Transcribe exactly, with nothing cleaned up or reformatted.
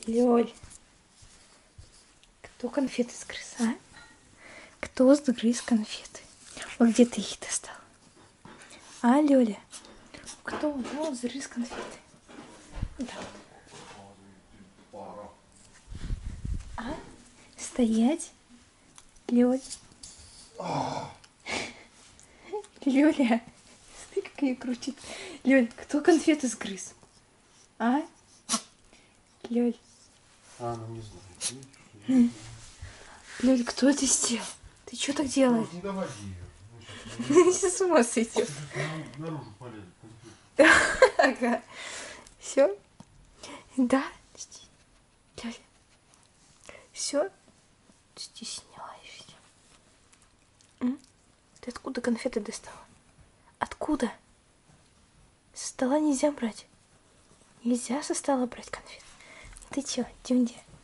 Лёль, кто конфеты сгрыз, а? Кто сгрыз конфеты? Вот где ты их достал? А, Лёля? Кто ну, сгрыз конфеты? Да. А? Стоять? Лёль? Лёля? Смотри, как ее крутит. Лёль, кто конфеты сгрыз? А? Лёль? А, ну не знаю. Лёль, кто это сделал? Ты что так делаешь? Не доводи ее. С ума сойдет. Наружу полезет. Ага. Все? Да? Лёля. Все? Стесняешься. М? Ты откуда конфеты достала? Откуда? Со стола нельзя брать. Нельзя со стола брать конфеты. Ты чё, Дюндя?